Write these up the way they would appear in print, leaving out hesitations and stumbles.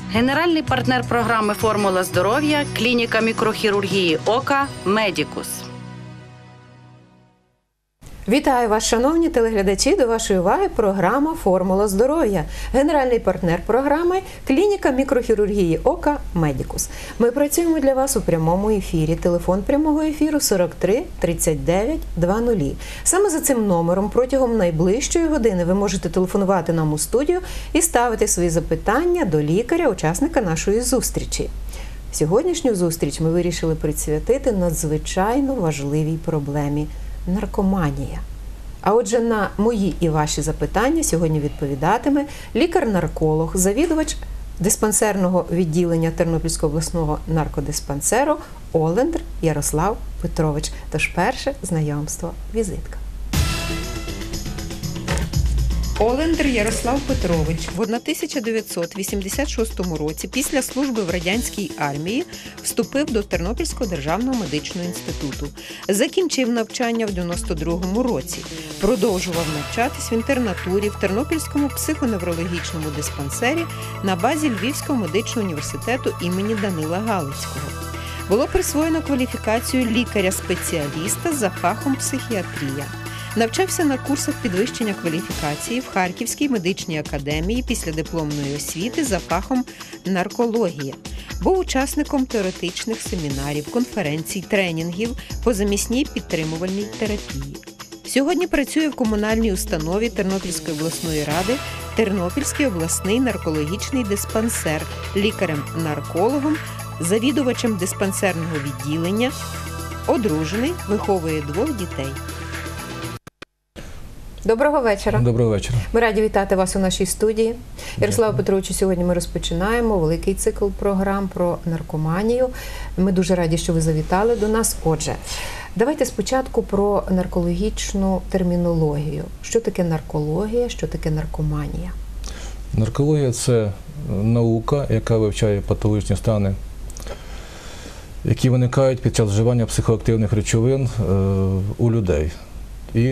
Генеральний партнер програми «Формула здоров'я» – клініка мікрохірургії ока «Медікус». Вітаю вас, шановні телеглядачі, до вашої уваги програма «Формула здоров'я». Генеральний партнер програми – клініка мікрохірургії ока «Медікус». Ми працюємо для вас у прямому ефірі. Телефон прямого ефіру 43 39 00. Саме за цим номером протягом найближчої години ви можете телефонувати нам у студію і ставити свої запитання до лікаря, учасника нашої зустрічі. Сьогоднішню зустріч ми вирішили присвятити надзвичайно важливій проблемі – наркоманія. А отже, на мої і ваші запитання сьогодні відповідатиме лікар-нарколог, завідувач диспансерного відділення Тернопільського обласного наркодиспансеру Олендр Ярослав Петрович. Тож перше знайомство, візитка. Олендр Ярослав Петрович в 1986 році після служби в радянській армії вступив до Тернопільського державного медичного інституту. Закінчив навчання в 92 році. Продовжував навчатись в інтернатурі в Тернопільському психоневрологічному диспансері на базі Львівського медичного університету імені Данила Галицького. Було присвоєно кваліфікацію лікаря-спеціаліста за фахом психіатрія. Навчався на курсах підвищення кваліфікації в Харківській медичній академії післядипломної освіти за фахом наркологія. Був учасником теоретичних семінарів, конференцій, тренінгів по замісній підтримувальній терапії. Сьогодні працює в комунальній установі Тернопільської обласної ради Тернопільський обласний наркологічний диспансер, лікарем-наркологом, завідувачем диспансерного відділення, одружений, виховує 2 дітей. Доброго вечора. Доброго вечора. Ми раді вітати вас у нашій студії. Ярославе Петровичу, сьогодні ми розпочинаємо великий цикл програм про наркоманію. Ми дуже раді, що ви завітали до нас. Отже, давайте спочатку про наркологічну термінологію. Що таке наркологія, що таке наркоманія? Наркологія – це наука, яка вивчає патологічні стани, які виникають під час вживання психоактивних речовин у людей. І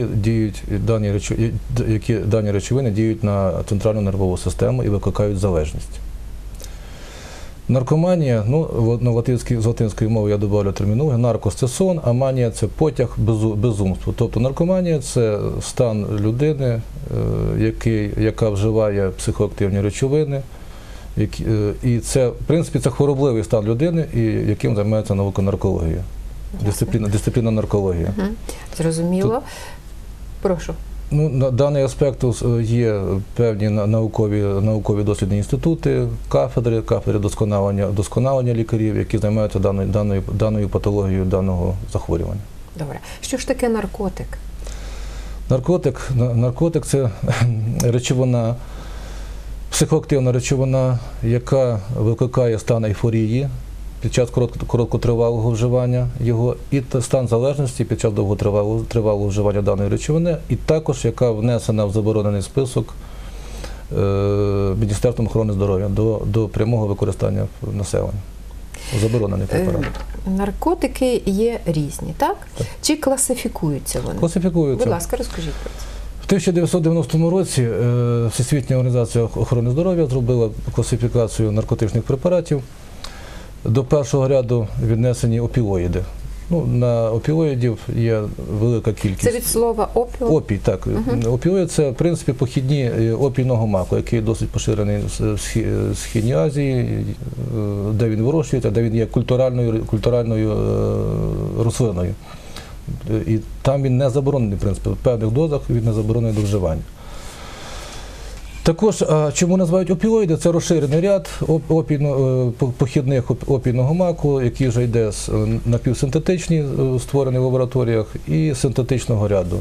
дані речовини діють на центральну нервову систему і викликають залежність. Наркоманія, з латинської мови я добавлю термінологію, наркос – це сон, а манія – це потяг, безумство. Тобто наркоманія – це стан людини, яка вживає психоактивні речовини, і це, в принципі, це хворобливий стан людини, яким займається наука наркологія. Дисципліна наркологія. Зрозуміло. Прошу. Даний аспект є певні наукові дослідні інститути, кафедри досконалення лікарів, які займаються даною патологією даного захворювання. Добре. Що ж таке наркотик? Наркотик – це речовина, психоактивна речовина, яка викликає стан ейфорії під час короткотривалого вживання його, і стан залежності під час довготривалого вживання даної речовини, і також яка внесена в заборонений список Міністерством охорони здоров'я до прямого використання населення. Заборонений препарат. Наркотики є різні, так? Чи класифікуються вони? Класифікуються. Будь ласка, розкажіть про це. В 1990 році Всесвітня організація охорони здоров'я зробила класифікацію наркотичних препаратів. До першого ряду віднесені опіоїди. На опіоїдів є велика кількість. Це від слова опіум? Опій, так. Опіоїд – це, в принципі, похідні опійного маку, який досить поширений в Східній Азії, де він вирощується, де він є культуральною рослиною. І там він не заборонений, в принципі, в певних дозах він не заборонений до вживання. Також, чому називають опіоїди? Це розширений ряд похідних опійного маку, який вже йде напівсинтетичні, створені в лабораторіях, і синтетичного ряду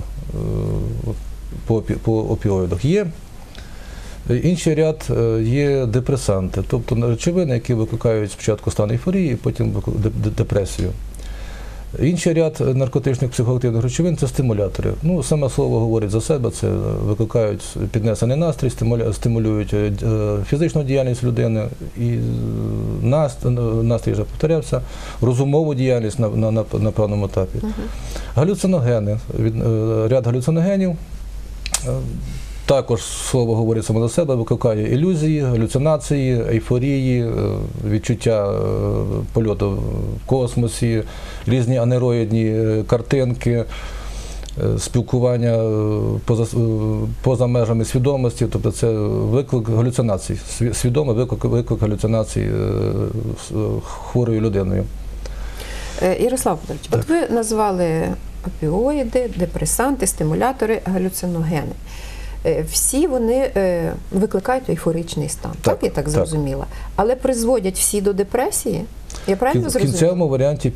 по опіоїдах. Є інший ряд, є депресанти, тобто речовини, які викликають спочатку стан ейфорії, потім депресію. Інший ряд наркотичних психоактивних речовин – це стимулятори. Саме слово говорить за себе, це викликають піднесений настрій, стимулюють фізичну діяльність людини, і настрій вже повторявся, розумову діяльність на певному етапі. Галюциногени, ряд галюциногенів, також слово говорить само за себе, викликає ілюзії, галюцинації, ейфорії, відчуття польоту в космосі, різні анероїдні картинки, спілкування поза межами свідомості, тобто це виклик галюцинацій, свідомий виклик галюцинацій хворою людиною. Ярослав Петрович, от ви назвали опіоїди, депресанти, стимулятори, галюциногени. Всі вони викликають ейфоричний стан, так я так зрозуміла? Але призводять всі до депресії? Я правильно зрозуміла? В кінцевому варіанті,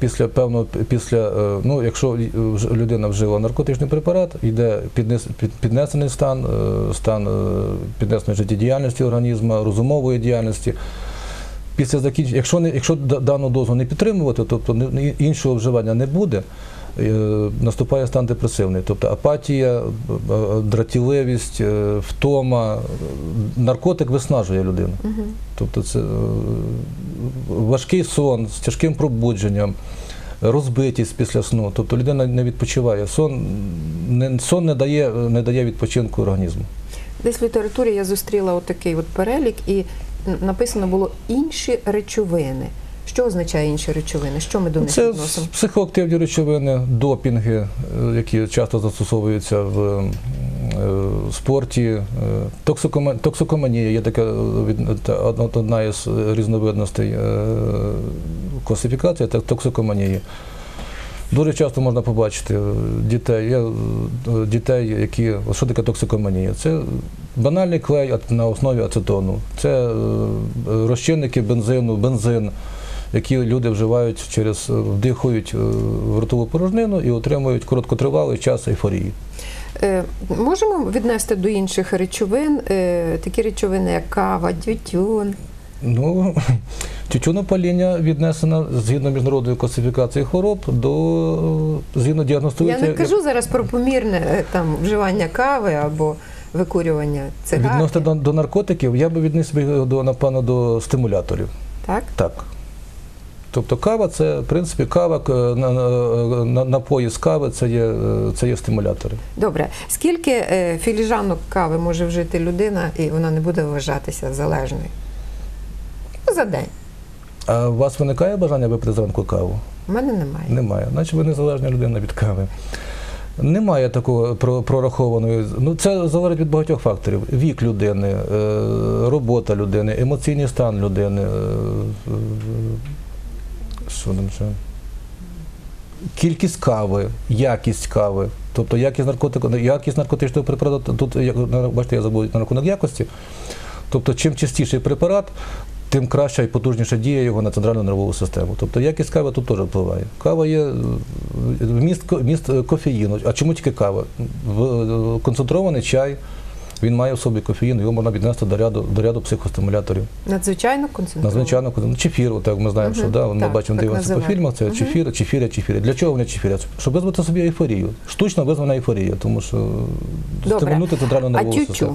якщо людина вжила наркотичний препарат, йде піднесений стан, стан піднесеної життєдіяльності організму, розумової діяльності. Після закінчення, якщо дану дозу не підтримувати, тобто іншого вживання не буде, наступає стан депресивний, тобто апатія, дратівливість, втома. Наркотик виснажує людину. Тобто це важкий сон з тяжким пробудженням, розбитість після сну. Тобто людина не відпочиває. Сон не дає відпочинку організму. Десь в літературі я зустріла отакий перелік, і написано було «інші речовини». Що означає інші речовини? Що ми до них відносимо? Це психоактивні речовини, допінги, які часто застосовуються в спорті, токсикоманія є така одна із різновидностей класифікації, це токсикоманії. Дуже часто можна побачити дітей, які... Що таке токсикоманія? Це банальний клей на основі ацетону, це розчинники бензин, які люди вживають вдихають в ротову порожнину і отримують короткотривалий час ейфорії. Можемо віднести до інших речовин такі речовини, як кава, тютюн? Тютюнопаління віднесено згідно міжнародної класифікації хвороб згідно діагностується... Я не кажу зараз про помірне вживання кави або викурювання цигарки. Відносно до наркотиків, я би віднесив, напевно, до стимуляторів. Так? Так. Тобто кава – це, в принципі, напої з кави – це є стимулятори. Добре. Скільки філіжанок кави може вжити людина, і вона не буде вважатися залежною? За день. А у вас виникає бажання випити зранку каву? У мене немає. Немає. Значить, ви незалежна людина від кави. Немає такого прорахованої. Це залежить від багатьох факторів. Вік людини, робота людини, емоційний стан людини, кількість кави, якість кави. Тобто якість наркотичного препарату, тут, бачите, я забув на рахунок якості. Тобто чим частіший препарат, тим краща і потужніша дія його на центральну нервову систему. Тобто якість кави тут теж впливає. Кава є вміст кофеїну. А чому тільки кава? Концентрований чай, він має в собі кофеїн, його можна віднести до ряду психостимуляторів. Надзвичайно концентрований? Надзвичайно концентрований. Чефір, так ми знаємо, що ми бачимо, дивимося по фільмах, це чефіри. Для чого вони чефірять? Щоб визвати собі ейфорію. Штучно визвана ейфорія, тому що стимулювати центральну нервову систему.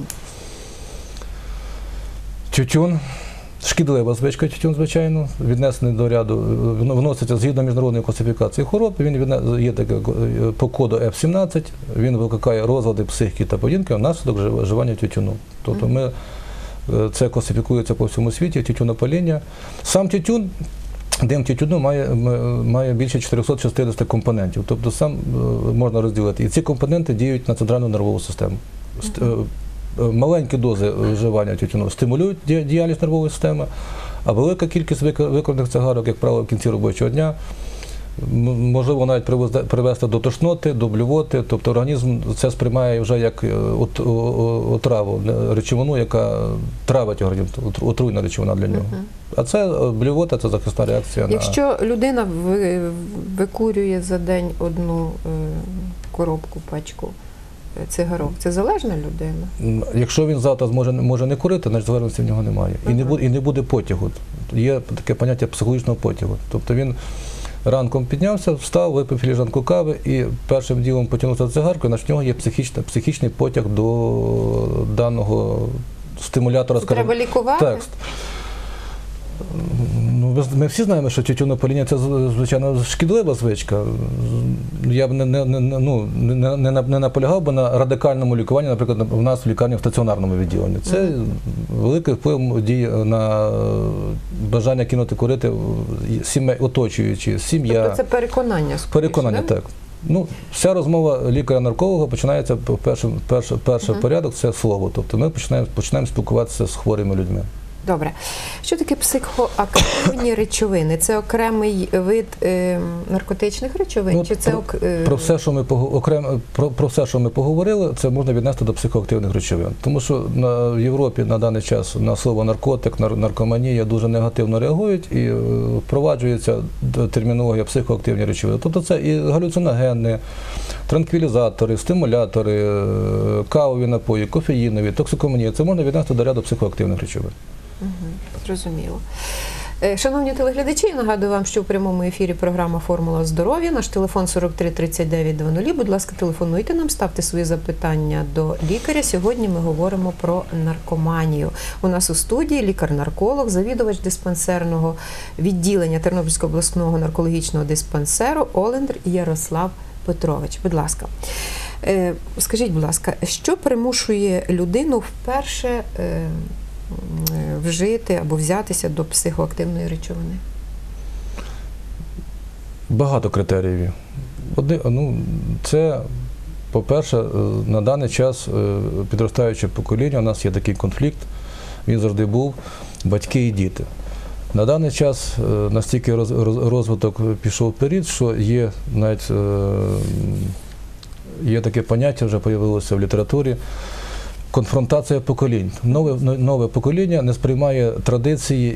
Тютюн? Шкідлива звичка тютюн, звичайно, віднесений до ряду, вноситься згідно міжнародної класифікації хвороб, він є таке по коду F17, він викликає розлади психіки та поведінки внаслідок вживання тютюну. Тобто це класифікується по всьому світі, тютюнопаління. Сам тютюн, дим тютюну має більше 460 компонентів, тобто сам можна розділити. І ці компоненти діють на центральну нервову систему. Маленькі дози вживання тютюну стимулюють діяльність нервової системи, а велика кількість викурних цигарок, як правило, в кінці робочого дня, можливо навіть привести до тошноти, до блювоти, тобто організм це сприймає вже як отраву, речовину, яка травить організм, отруйна речовина для нього. А це блювота, це захисна реакція. Якщо людина викурює за день одну коробку, пачку цигарок, це залежна людина? Якщо він завтра може не курити, значить залежності в нього немає. І не буде потягу. Є таке поняття психологічного потягу. Тобто він ранком піднявся, встав, випив філіжанку кави і першим ділом потягнувся за цигаркою, значить в нього є психічний потяг до даного стимулятора. Треба лікувати? Текст. Ви ми всі знаємо, що тютюнопаління – це, звичайно, шкідлива звичка. Я б не наполягав би на радикальному лікуванні, наприклад, у нас в лікарні в стаціонарному відділенні. Це великий вплив діє на бажання кинути курити сімей, оточуючі, сім'я. Тобто це переконання? Переконання, да? так. Ну, вся розмова лікаря-нарколога починається, перший порядок – це слово. Тобто ми починаємо спілкуватися з хворими людьми. Добре. Що таке психоактивні речовини? Це окремий вид наркотичних речовин? Ну, чи це про все, що ми поговорили, це можна віднести до психоактивних речовин. Тому що в Європі на даний час на слово наркотик, наркоманія дуже негативно реагують і впроваджується термінологія психоактивні речовини. Тобто це і галюциногени, транквілізатори, стимулятори, кавові напої, кофеїнові, токсикоманія. Це можна віднести до ряду психоактивних речовин. Зрозуміло. Шановні телеглядачі, я нагадую вам, що у прямому ефірі програма «Формула здоров'я». Наш телефон 43 39 00. Будь ласка, телефонуйте нам, ставте свої запитання до лікаря. Сьогодні ми говоримо про наркоманію. У нас у студії лікар-нарколог, завідувач диспансерного відділення Тернопільського обласного наркологічного диспансеру Олендр Ярослав Петрович. Будь ласка. Скажіть, будь ласка, що примушує людину вперше вжити або взятися до психоактивної речовини? Багато критеріїв. Це, по-перше, на даний час підростаюче покоління, у нас є такий конфлікт, він завжди був, батьки і діти. На даний час настільки розвиток пішов вперед, що є таке поняття, вже з'явилося в літературі, конфронтація поколінь. Нове покоління не сприймає традиції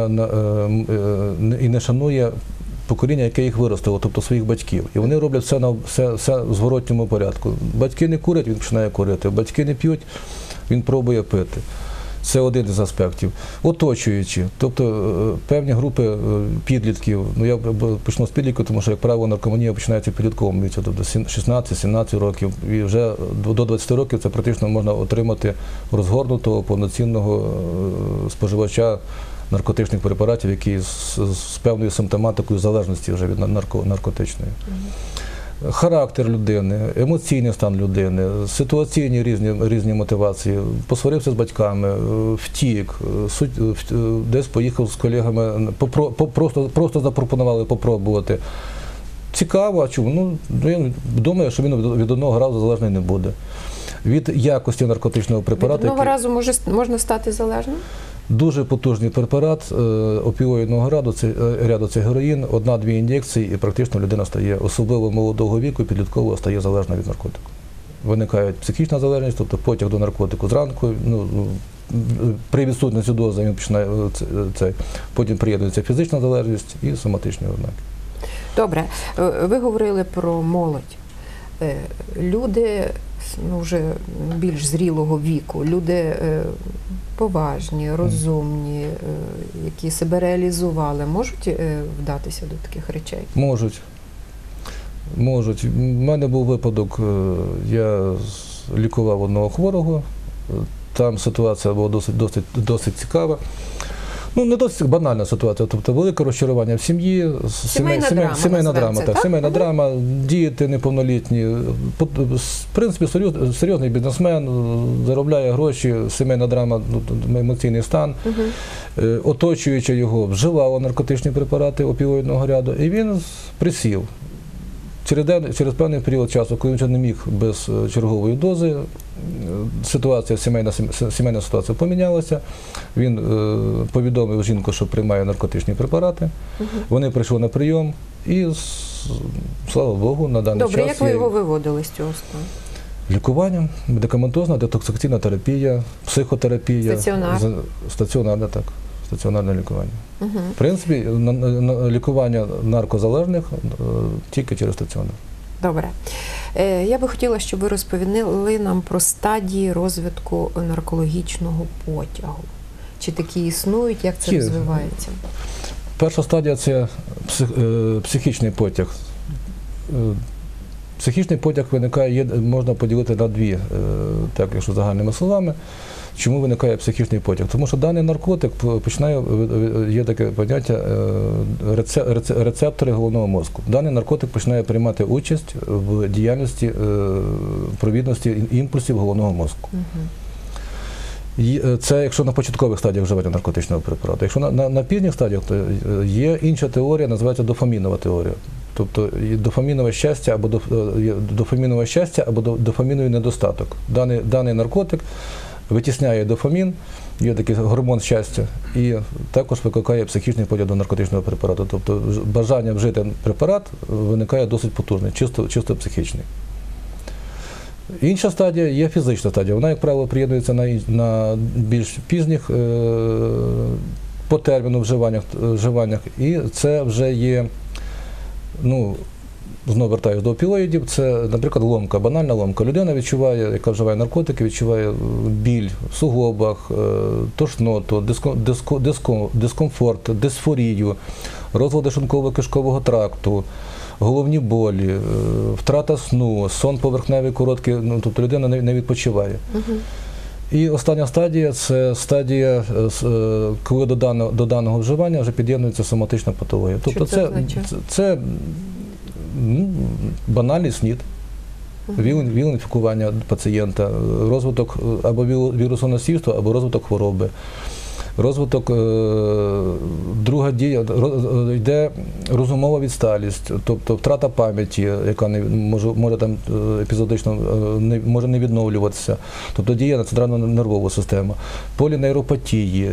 і не шанує покоління, яке їх виростило, тобто своїх батьків. І вони роблять все в зворотньому порядку. Батьки не курять, він починає курити. Батьки не п'ють, він пробує пити. Це один із аспектів. Оточуючі, тобто певні групи підлітків, я почну з підлітків, тому що, як правило, наркоманія починається в підлітковому віці, тобто 16-17 років, і вже до 20 років це практично можна отримати розгорнутого, повноцінного споживача наркотичних препаратів, який з певною симптоматикою залежності вже від наркотичної. Характер людини, емоційний стан людини, ситуаційні різні мотивації, посварився з батьками, втік, десь поїхав з колегами, просто запропонували попробувати. Цікаво, а чому? Я думаю, що він від одного разу залежний не буде. Від якості наркотичного препарату. Від одного разу можна стати залежним? Дуже потужний препарат опіоїдного ряду, це героїн, 1-2 ін'єкції, і практично людина стає, особливо молодого віку, підліткового, стає залежна від наркотику. Виникає психічна залежність, тобто потяг до наркотику зранку, при відсутності дози він починає потім приєднується фізична залежність і соматичні ознаки. Добре, ви говорили про молодь. Люди вже більш зрілого віку, люди поважні, розумні, які себе реалізували, можуть вдатися до таких речей? Можуть. Можуть. У мене був випадок, я лікував одного хворого, там ситуація була досить цікава. Не досить банальна ситуація, тобто велике розчарування в сім'ї, сімейна драма, діти неповнолітні. В принципі, серйозний бізнесмен, заробляє гроші, сімейна драма, емоційний стан. Оточуючи його, вживало наркотичні препарати опіоїдного ряду, і він присів. Через певний період часу, коли він вже не міг без чергової дози, сімейна ситуація помінялася, він повідомив жінку, що приймає наркотичні препарати, вони прийшли на прийом і, слава Богу, на даний час… Добре, як ви його виводили з цього стану? Лікуванням, медикаментозна, детоксикаційна терапія, психотерапія. Стаціонарна, так. Стаціонарне лікування. В принципі, лікування наркозалежних тільки через стаціонар. Добре. Я би хотіла, щоб ви розповіли нам про стадії розвитку наркологічного потягу. Чи такі існують, як це розвивається? Перша стадія – це психічний потяг. Психічний потяг виникає, можна поділити на дві, так, якщо загальними словами. Чому виникає психічний потяг? Тому що даний наркотик починає, є таке поняття рецептори головного мозку. Даний наркотик починає приймати участь в діяльності провідності імпульсів головного мозку. Це якщо на початкових стадіях вживання наркотичного препарату. Якщо на пізніх стадіях, то є інша теорія, називається дофамінова теорія. Тобто дофамінове щастя або дофаміновий недостаток. Даний наркотик витісняє дофамін, є такий гормон щастя, і також викликає психічний потяг до наркотичного препарату. Тобто бажання вжити препарат виникає досить потужний, чисто психічний. Інша стадія є фізична стадія. Вона, як правило, приєднується на більш пізніх по терміну вживаннях. І це вже є, знову вертаюся до опіоїдів, це, наприклад, ломка, банальна ломка. Людина відчуває, яка вживає наркотики, відчуває біль в суглобах, тошноту, дискомфорт, дисфорію, розлади шлунково-кишкового тракту, головні болі, втрата сну, сон поверхневий, короткий, тобто людина не відпочиває. І остання стадія – це стадія, коли до даного вживання вже під'єднується соматична патологія. Тобто це банальний СНІД, ВІЛ-інфікування пацієнта, розвиток або вірусоносійства, або розвиток хвороби. Розвиток, друга дія, йде розумова відсталість, тобто втрата пам'яті, яка може там епізодично може не відновлюватися, тобто діє на центральну нервову систему, полінейропатії,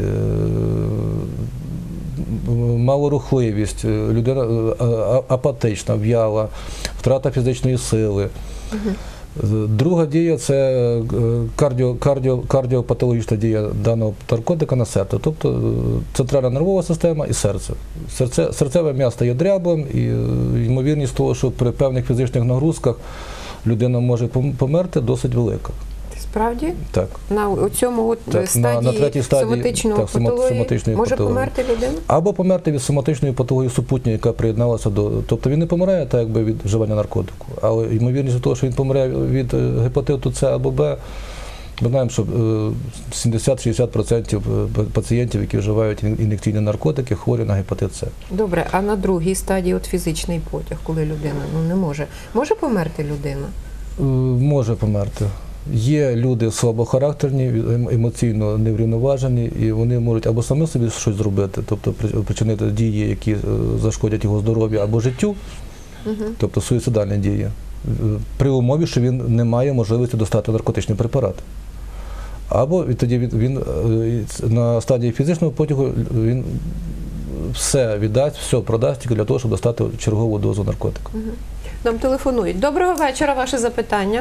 малорухливість, людина апатична, в'яла, втрата фізичної сили. Друга дія – це кардіопатологічна дія даного наркотика на серце, тобто центральна нервова система і серце. Серцеве м'ясо є дряблим, і ймовірність того, що при певних фізичних нагрузках людина може померти, досить велика. Справді? Так. На цьому стадії соматичної патології може померти людина? Або померти від соматичної патології супутньої, яка приєдналася до... Тобто він не помирає так, якби від вживання наркотику, але ймовірність того, що він помре від гепатиту С або Б, ми знаємо, що 70-60% пацієнтів, які вживають ін'єкційні наркотики, хворі на гепатит С. Добре, а на другій стадії фізичний потяг, коли людина не може? Може померти людина? Може померти. Є люди слабохарактерні, емоційно неврівноважені, і вони можуть або самі собі щось зробити, тобто причинити дії, які зашкодять його здоров'ю або життю, тобто суїцидальні дії, при умові, що він не має можливості достати наркотичний препарат. Або тоді він на стадії фізичного потягу він все віддасть, все продасть тільки для того, щоб достати чергову дозу наркотику. Нам телефонують. Доброго вечора, ваше запитання.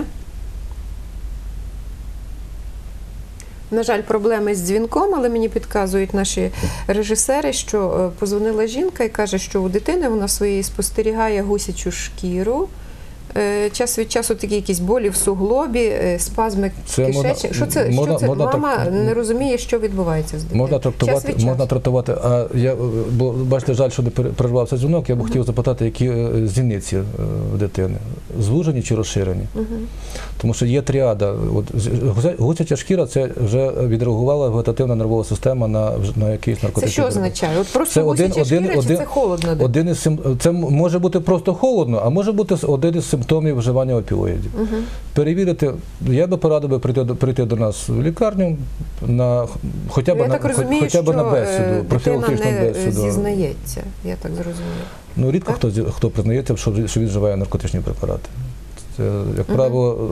На жаль, проблеми з дзвінком, але мені підказують наші режисери, що подзвонила жінка і каже, що у дитини вона своєї спостерігає гусячу шкіру. Час від часу такі якісь болі в суглобі, спазми кишечника. Що це? Мама не розуміє, що відбувається з дитиною. Можна трактувати. Бачите, жаль, що не перервався дзвінок. Я б хотів запитати, які зіниці в дитини. Звужені чи розширені? Тому що є тріада. Гусяча шкіра – це вже відреагувала вегетативна нервова система на якийсь наркотичний. Це що означає? От просто гусяча шкіра, чи це холодно? Це може бути просто холодно, а може бути один із симптомів вживання опіоїдів. Перевірити, я би порадив прийти до нас в лікарню на хоча б на бесіду, профілактичну бесіду. Дитина не зізнається, я так зрозумію. Рідко хто признається, що він вживає наркотичні препарати. Це, як правило,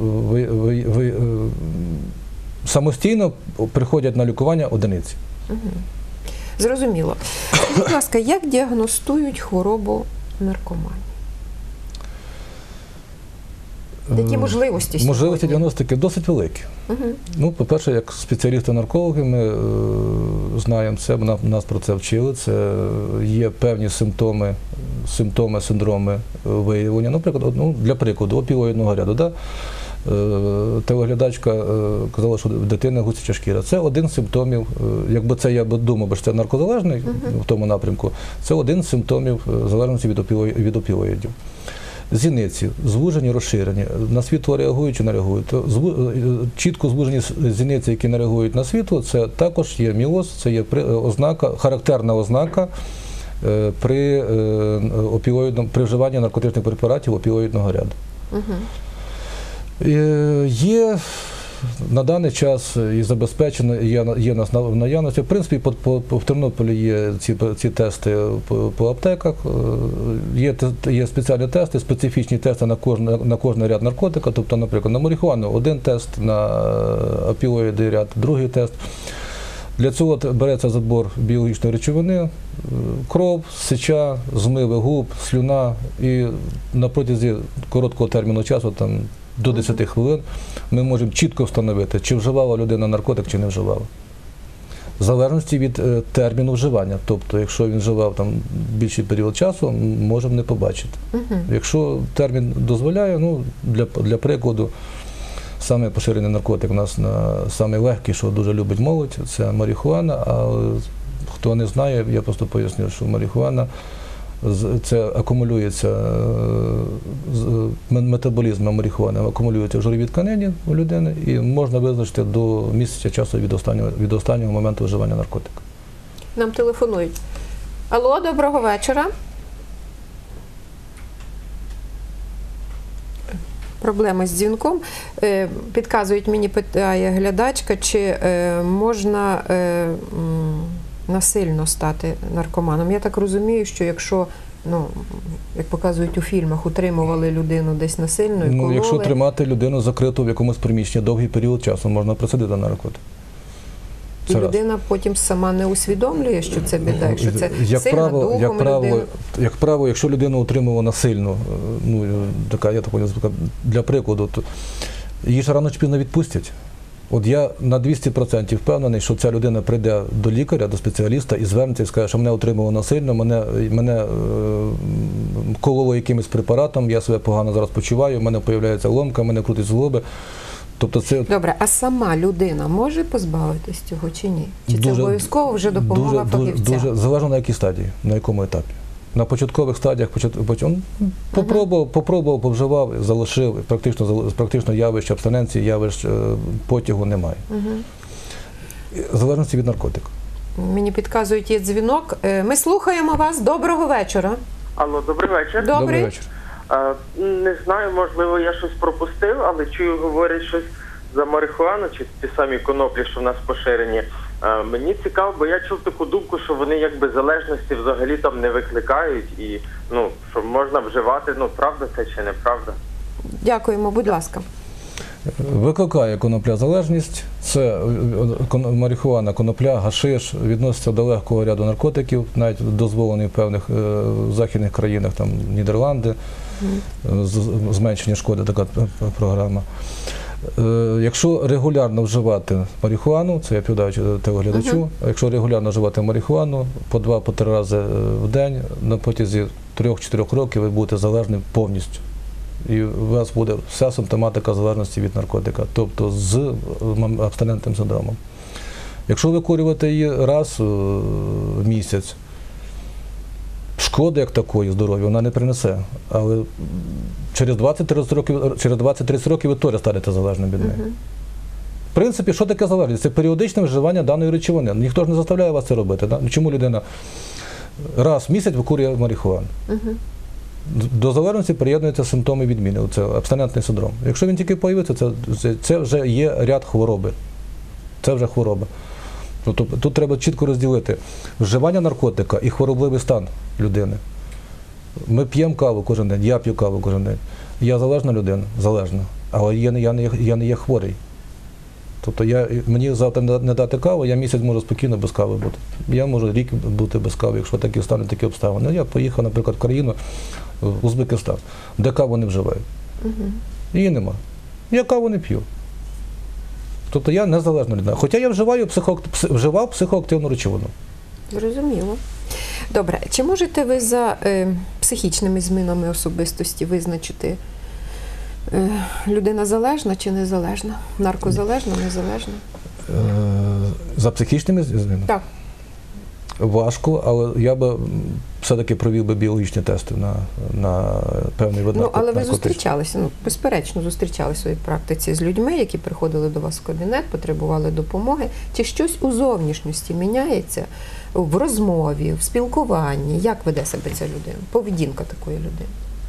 самостійно приходять на лікування одиниці. Зрозуміло. Будь ласка, як діагностують хворобу наркоманії? Які можливості сьогодні? Можливості діагностики досить великі. По-перше, як спеціалісти-наркологи ми знаємо це, нас про це вчили. Це є певні симптоми, синдроми виявлення. Наприклад, для прикладу, опіоїдного ряду. Телеглядачка казала, що в дитини гусяча шкіра. Це один з симптомів, якби це я думав, що це наркозалежний в тому напрямку, це один з симптомів залежності від опіоїдів. Зіниці звужені, розширені, на світло реагують чи не реагують. Чітко звужені зіниці, які не реагують на світло, це також є міоз, це є ознака, характерна ознака при вживанні наркотичних препаратів опіоїдного ряду. Є на даний час і забезпечено, є нас в наявності. В принципі, в Тернополі є ці тести по аптеках, є спеціальні тести, специфічні тести на кожний ряд наркотика. Тобто, наприклад, на марихуану один тест, на опіоїди ряд другий тест. Для цього береться забор біологічної речовини, кров, сеча, змиви губ, слюна, і на протязі короткого терміну часу, там, до 10 хвилин, ми можемо чітко встановити, чи вживала людина наркотик, чи не вживала. В залежності від терміну вживання. Тобто, якщо він вживав там більший період часу, можемо не побачити. Якщо термін дозволяє, ну, для прикладу, саме поширений наркотик у нас, саме легкий, що дуже любить молодь, це марихуана. А хто не знає, я просто поясню, що марихуана це акумулюється, метаболізм марихуани акумулюється в жировій тканині у людини, і можна визначити до місяця часу від останнього моменту вживання наркотика. Нам телефонують. Алло, доброго вечора. Проблеми з дзвінком. Підказують мені, питає глядачка, чи можна насильно стати наркоманом. Я так розумію, що якщо, ну, як показують у фільмах, утримували людину десь насильно і кололи. Якщо тримати людину закриту в якомусь приміщенні довгий період часу, можна присадити на наркотик. І людина потім сама не усвідомлює, що це біда, якщо це сильна духом людина. Як правило, якщо людину утримувала насильно, ну, така, я так для прикладу, то її ж рано чи пізно відпустять. От я на 200% впевнений, що ця людина прийде до лікаря, до спеціаліста і звернеться і скаже, що мене утримувало насильно, мене кололо якимось препаратом, я себе погано зараз почуваю, в мене з'являється ломка, в мене крутить злоби. Тобто це... Добре, а сама людина може позбавитись цього чи ні? Чи це обов'язково вже допомога фахівця? Дуже залежно на якій стадії, на якому етапі. На початкових стадіях попробував, повживав, залишив, практично явищ абстиненції, явищ потягу немає. В залежності від наркотика. Мені підказують, є дзвінок. Ми слухаємо вас. Доброго вечора. Алло, добрий вечір. Добрий вечір. Не знаю, можливо, я щось пропустив, але чую, говорять щось за марихуану чи ті самі коноплі, що в нас поширені. Мені цікаво, бо я чув таку думку, що вони якби залежності взагалі там не викликають і, ну, що можна вживати, ну, правда це чи неправда? Дякуємо, будь ласка. Викликає конопля залежність. Це марихуана, конопля, гашиш, відноситься до легкого ряду наркотиків, навіть дозволений в певних західних країнах, там Нідерланди, зменшення шкоди, така програма. Якщо регулярно вживати марихуану, це я відповідаю телеглядачу, якщо регулярно вживати марихуану по 2-3 рази в день, на протязі 3-4 років ви будете залежним повністю. І у вас буде вся симптоматика залежності від наркотика, тобто з абстинентним синдромом. Якщо викурювати її раз в місяць, шкоди як такої здоров'я вона не принесе, але через 20-30 років ви теж станете залежним від неї. В принципі, що таке залежність? Це періодичне вживання даної речовини. Ніхто ж не заставляє вас це робити. Да? Чому людина раз в місяць викурює марихуану? До залежності приєднуються симптоми відміни, це абстинентний синдром. Якщо він тільки появиться, це вже є ряд хвороби. Це вже хвороба. Тобто, тут треба чітко розділити вживання наркотика і хворобливий стан людини. Ми п'ємо каву кожен день, я п'ю каву кожен день. Я залежна людина, залежна, але я не є хворий. Тобто мені завтра не дати каву, я місяць можу спокійно без кави бути. Я можу рік бути без кави, якщо такі стануть такі обставини. Я поїхав, наприклад, в країну, в Узбекистан, де каву не вживають. Її нема. Я каву не п'ю. Тобто я незалежна людина. Хоча я вживав психоактивну речовину. Зрозуміло. Добре. Чи можете ви за психічними змінами особистості визначити, людина залежна чи незалежна? Наркозалежна, незалежна? За психічними змінами? Так. Важко, але я би все-таки провів би біологічні тести на певний вид Ну, але ви наркотичних. зустрічалися, безперечно, зустрічалися в своїй практиці з людьми, які приходили до вас в кабінет, потребували допомоги. Чи щось у зовнішності міняється в розмові, в спілкуванні? Як веде себе ця людина? Поведінка такої людини?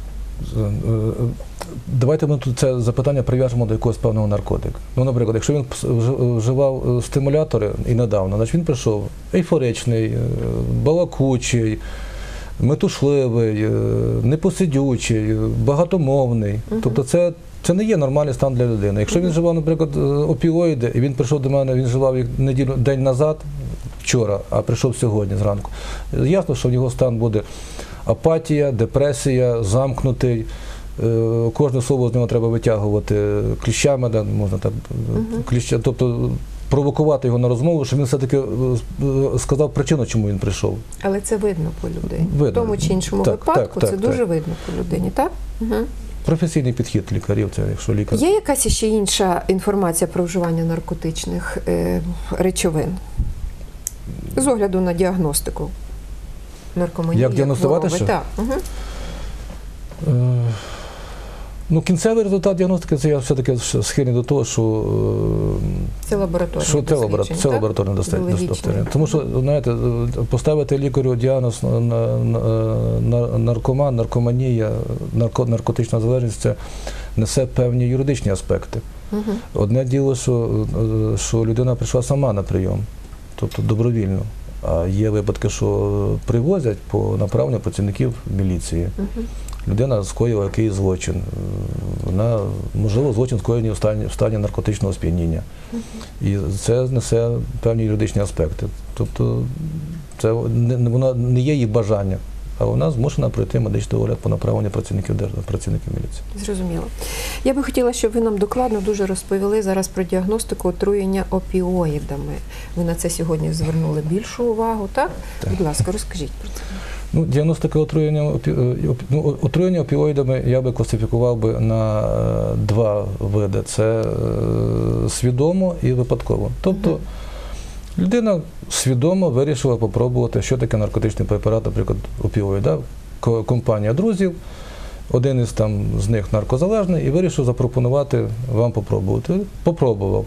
Давайте ми тут це запитання прив'яжемо до якогось певного наркотика. Ну, наприклад, якщо він вживав стимулятори і недавно, значить він прийшов ейфоричний, балакучий, метушливий, непосидючий, багатомовний. Тобто це не є нормальний стан для людини. Якщо він вживав, наприклад, опіоїди, і він прийшов до мене, він вживав їх день назад, вчора, а прийшов сьогодні зранку, ясно, що в його стан буде апатія, депресія, замкнутий. Кожне слово з нього треба витягувати кліщами, да, можна так, тобто провокувати його на розмову, щоб він все-таки сказав причину, чому він прийшов. Але це видно по людині. Видно. В тому чи іншому випадку це дуже видно по людині, так? Угу. Професійний підхід лікарів, це якщо лікар. Є якась ще інша інформація про вживання наркотичних речовин? З огляду на діагностику наркоманії. Як діагностувати що? Так. Угу. Ну, кінцевий результат діагностики, це я все-таки схильний до того, що це лабораторне дослідження. Тому що, знаєте, поставити лікарю діагноз наркоман, наркоманія, наркотична залежність, це несе певні юридичні аспекти. Одне діло, що людина прийшла сама на прийом, тобто добровільно. А є випадки, що привозять по направленню працівників міліції. Людина скоїла якийсь злочин. Вона, можливо, злочин скоєний в стані наркотичного сп'яніння. І це несе певні юридичні аспекти. Тобто воно не є її бажання, а вона змушена пройти медичний огляд по направленню працівників міліції. Зрозуміло. Я би хотіла, щоб ви нам докладно дуже розповіли зараз про діагностику отруєння опіоїдами. Ви на це сьогодні звернули більшу увагу, так? Будь ласка, розкажіть про це. Ну, діагностика отруєння опіоїдами я би класифікував би на два види. Це свідомо і випадково. Тобто людина свідомо вирішила попробувати, що таке наркотичний препарат, наприклад, опіоїд. Компанія друзів, один із з них наркозалежний, і вирішив запропонувати вам попробувати. Попробував.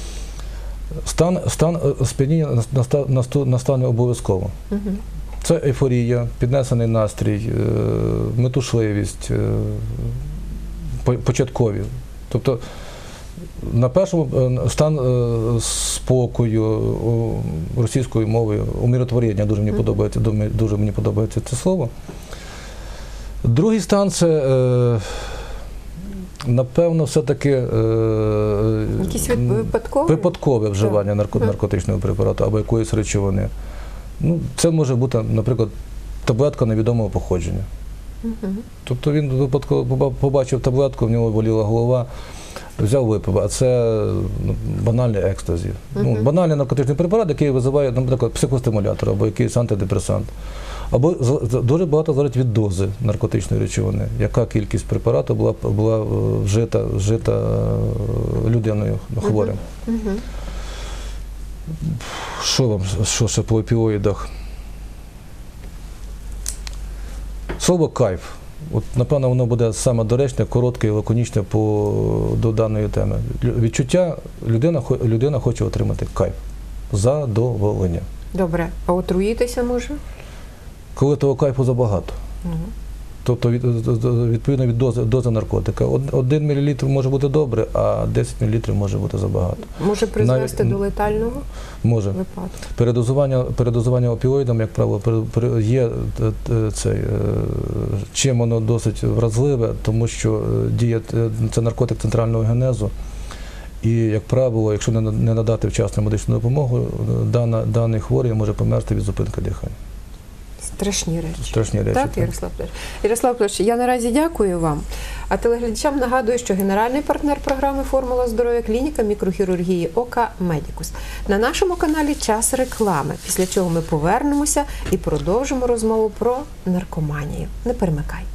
Стан сп'яніння настане обов'язково. Це ейфорія, піднесений настрій, метушливість, початкові. Тобто на першому стан спокою російською мовою, умиротворення, дуже мені подобається це слово. Другий стан – це, напевно, все-таки випадкове вживання наркотичного препарату або якоїсь речовини. Ну, це може бути, наприклад, таблетка невідомого походження. Тобто він випадково побачив таблетку, в нього боліла голова, взяв, випив, а це банальний екстазі. Банальний наркотичний препарат, який визиває, наприклад, психостимулятор або якийсь антидепресант. Або дуже багато залежить від дози наркотичної речовини, яка кількість препарату була вжита людиною хворим. Що ще по опіоїдах? Слово «кайф». От, напевно, воно буде саме доречне, коротке і лаконічне до даної теми. Відчуття, людина хоче отримати кайф, задоволення. Добре. А отруїтися може? Коли того кайфу забагато. Тобто, відповідно від дози наркотика. 1 мл може бути добре, а 10 мл може бути забагато. Може призвести до летального випадку? Передозування опіоїдами, як правило, є чим воно досить вразливе, тому що діє це наркотик центрального генезу. І, як правило, якщо не надати вчасну медичну допомогу, даний хворий може померти від зупинки дихання. Страшні речі. Страшні речі. Так, Ярослав Петрович. Ярослав Петрович, я наразі дякую вам. А телеглядачам нагадую, що генеральний партнер програми «Формула здоров'я» – клініка мікрохірургії ока «Медікус». На нашому каналі час реклами, після чого ми повернемося і продовжимо розмову про наркоманію. Не перемикайте.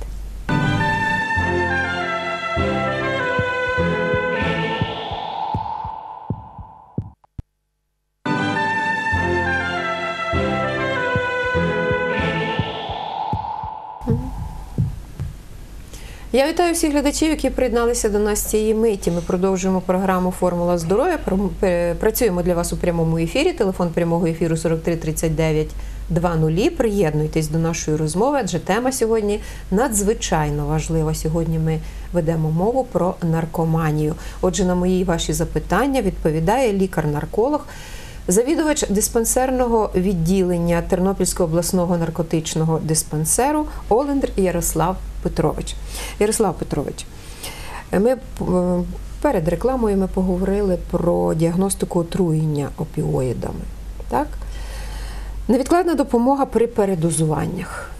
Я вітаю всіх глядачів, які приєдналися до нас цієї миті. Ми продовжуємо програму «Формула здоров'я». Працюємо для вас у прямому ефірі. Телефон прямого ефіру 43 39 00. Приєднуйтесь до нашої розмови, адже тема сьогодні надзвичайно важлива. Сьогодні ми ведемо мову про наркоманію. Отже, на мої і ваші запитання відповідає лікар-нарколог, завідувач диспансерного відділення Тернопільського обласного наркотичного диспансеру Олендр Ярослав Петрович. Ярослав Петрович, ми перед рекламою ми поговорили про діагностику отруєння опіоїдами. Так? Невідкладна допомога при передозуваннях.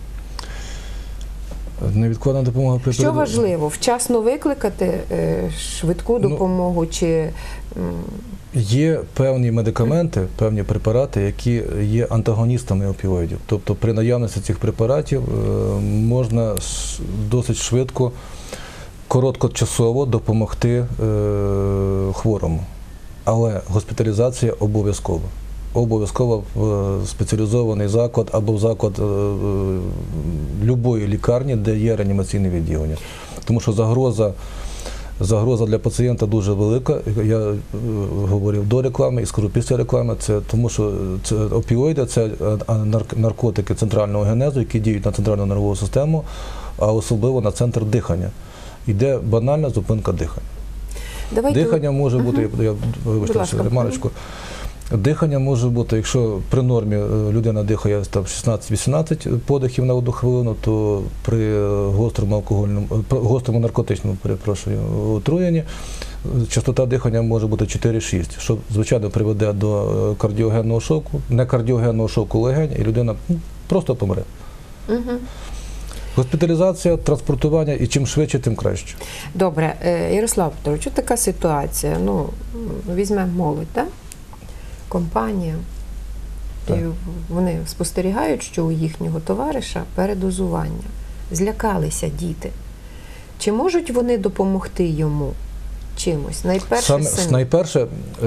Невідкладна допомога при Що важливо? Вчасно викликати швидку допомогу чи... Є певні медикаменти, певні препарати, які є антагоністами опіоїдів. Тобто при наявності цих препаратів можна досить швидко, короткочасово допомогти хворому. Але госпіталізація обов'язкова. Обов'язково в спеціалізований заклад або в заклад будь-якої лікарні, де є реанімаційне відділення. Тому що загроза для пацієнта дуже велика. Я говорив до реклами і скажу після реклами. Це тому, що опіоїди – це наркотики центрального генезу, які діють на центральну нервову систему, а особливо на центр дихання. Йде банальна зупинка дихання. Дихання може бути, вибачте, ремарочку. Дихання може бути, якщо при нормі людина дихає 16-18 подихів на одну хвилину, то при гострому наркотичному, отруєнні частота дихання може бути 4-6, що, звичайно, приведе до кардіогенного шоку, не кардіогенного шоку легень, і людина просто помре. Госпіталізація, транспортування, і чим швидше, тим краще. Добре. Ярослав Петрович, така ситуація. Візьмемо молодь, так? Компанія, і вони спостерігають, що у їхнього товариша передозування. Злякалися діти. Чи можуть вони допомогти йому чимось? Найперше,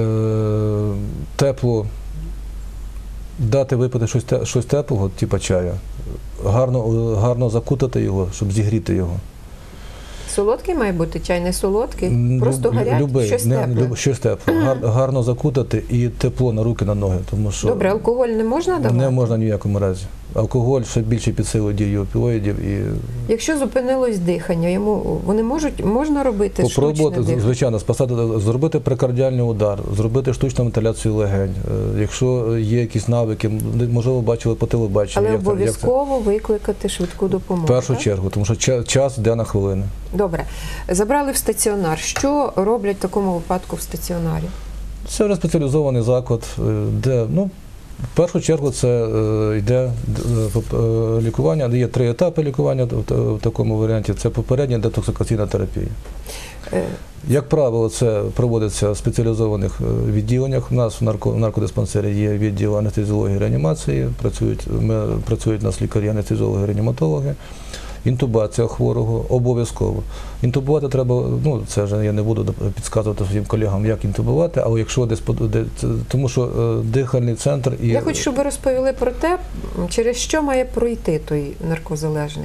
дати випити щось теплого, типу чая, гарно закутати його, щоб зігріти його. Солодкий має бути чай, не солодкий? Просто гарячий, щось тепле? Щось тепле. Гарно закутати і тепло на руки, на ноги. Тому що добре, алкоголь не можна давати? Не можна ні в якому разі. Алкоголь ще більше підсилює дію опіоїдів. Якщо зупинилось дихання, можна робити штучне дихання? Звичайно, зробити прикардіальний удар, зробити штучну вентиляцію легень. Якщо є якісь навики, можливо, бачили по телебаченню. Але обов'язково викликати швидку допомогу. В першу чергу, тому що час йде на хвилини. Добре. Забрали в стаціонар. Що роблять в такому випадку в стаціонарі? Це вже спеціалізований заклад, де, в першу чергу це йде лікування, є 3 етапи лікування в такому варіанті. Це попередня детоксикаційна терапія. Як правило, це проводиться в спеціалізованих відділеннях. У нас в наркодиспансері є відділ анестезіології і реанімації, працюють у нас лікарі, анестезіологи, реаніматологи. Інтубація хворого обов'язково. Інтубувати треба, це вже я не буду підказувати своїм колегам, як інтубувати, але якщо тому що дихальний центр і... Я хочу, щоб ви розповіли про те, через що має пройти той наркозалежний.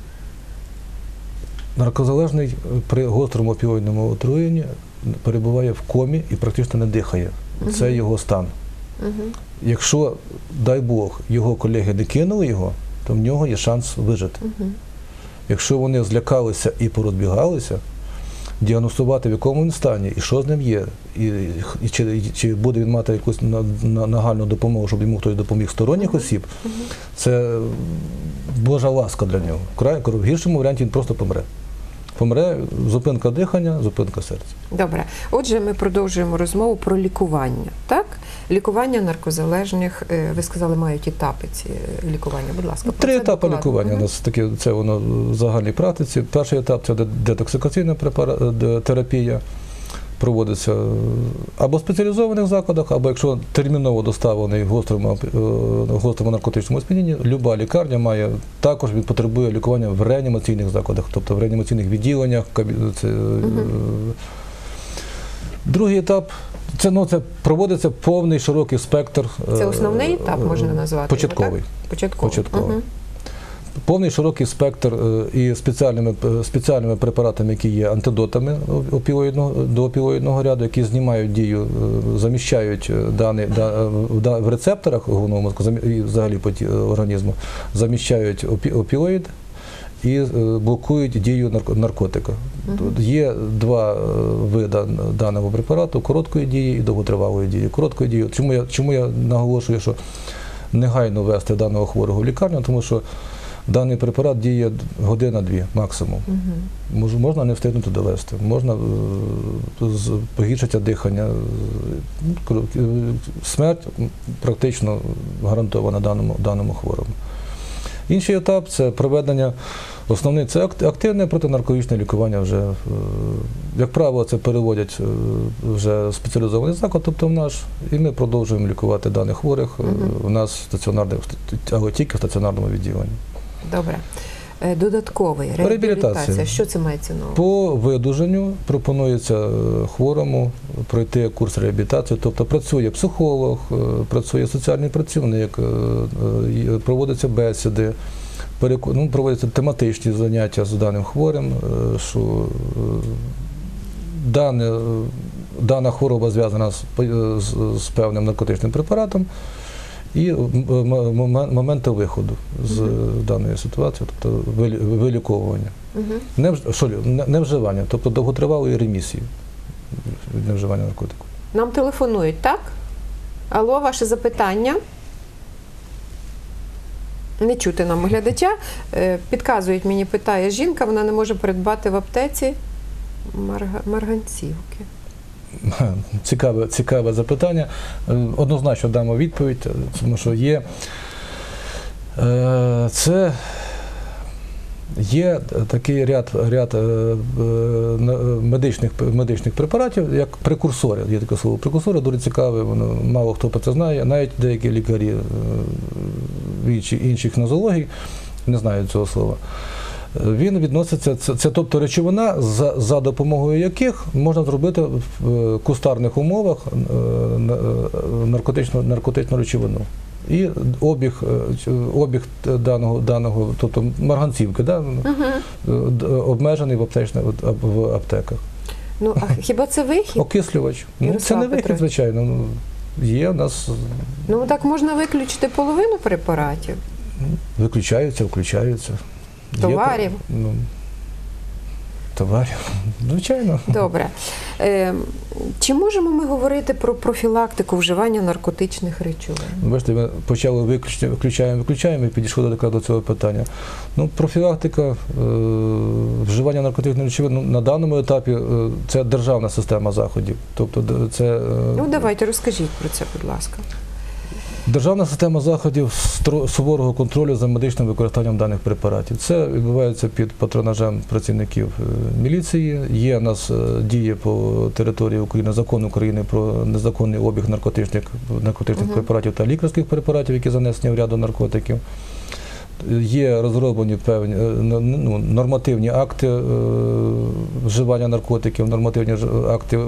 Наркозалежний при гострому опіоїдному отруєнні перебуває в комі і практично не дихає. Це його стан. Якщо, дай Бог, його колеги не кинули його, то в нього є шанс вижити. Якщо вони злякалися і порозбігалися, діагностувати, в якому він стані, і що з ним є, і чи буде він мати якусь нагальну допомогу, щоб йому хтось допоміг сторонніх осіб, це Божа ласка для нього. В гіршому варіанті він просто помре. Помре, зупинка дихання, зупинка серця. Добре. Отже, ми продовжуємо розмову про лікування. Так? Лікування наркозалежних, ви сказали, мають етапи ці лікування. Будь ласка, 3 етапи лікування у нас такі, це воно в загальній практиці. Перший етап – це детоксикаційна терапія. Проводиться або в спеціалізованих закладах, або якщо терміново доставлений в гострому наркотичному сп'янінні, люба лікарня також потребує лікування в реанімаційних закладах, тобто в реанімаційних відділеннях. Другий етап – це проводиться повний широкий спектр. Це основний етап, можна назвати? Початковий. Початковий. повний широкий спектр і спеціальними препаратами, які є антидотами до опіоїдного ряду, які знімають дію, заміщають в рецепторах головного мозку і взагалі по організму, заміщають опіоїд і блокують дію наркотика. Є два види даного препарату – короткої дії і довготривалої дії. Короткої дії. Чому я наголошую, що негайно вести даного хворого в лікарню, тому що даний препарат діє година-дві максимум. Можна не встигнути довести, можна погіршити дихання. Смерть практично гарантована даному хворому. Інший етап – це проведення, основний – це активне протинаркотичне лікування вже, як правило, це переводять вже спеціалізований заклад, тобто в наш, і ми продовжуємо лікувати даних хворих у нас стаціонарних, але тільки в стаціонарному відділенні. Добре. Додатковий реабілітація. Що це мається на увазі? По видуженню пропонується хворому пройти курс реабілітації, тобто працює психолог, працює соціальний працівник, проводяться бесіди, проводяться тематичні заняття з даним хворим, що дана хвороба зв'язана з певним наркотичним препаратом, і моменти виходу з даної ситуації, тобто виліковування. Не вживання, тобто довготривалої ремісії від невживання наркотику. Нам телефонують, так? Алло, ваше запитання? Не чути нам глядача. Підказують мені, питає жінка, вона не може придбати в аптеці марганцівки. Цікаве запитання. Однозначно дамо відповідь, тому що є такий ряд медичних препаратів, як прекурсори. Є таке слово прекурсори, дуже цікаве, мало хто про це знає, навіть деякі лікарі інших нозологій не знають цього слова. Він відноситься, це тобто речовина, за допомогою яких можна зробити в кустарних умовах наркотичну речовину. І обіг даного, тобто марганцівки, обмежений в аптеках. Ну, а хіба це вихід? Окислювач. Це не вихід, звичайно. Є у нас... Ну, так можна виключити половину препаратів? Виключаються, включаються. Товарів? Товарів, звичайно. Добре. Чи можемо ми говорити про профілактику вживання наркотичних речовин? Бачите, ми почали виключаємо і підійшли до цього питання. Профілактика вживання наркотичних речовин на даному етапі це державна система заходів. Тобто це... давайте розкажіть про це, будь ласка. Державна система заходів суворого контролю за медичним використанням даних препаратів. Це відбувається під патронажем працівників міліції. Є у нас діє по території України закон України про незаконний обіг наркотичних препаратів та лікарських препаратів, які занесені в ряду наркотиків. Є розроблені певні нормативні акти вживання наркотиків, нормативні акти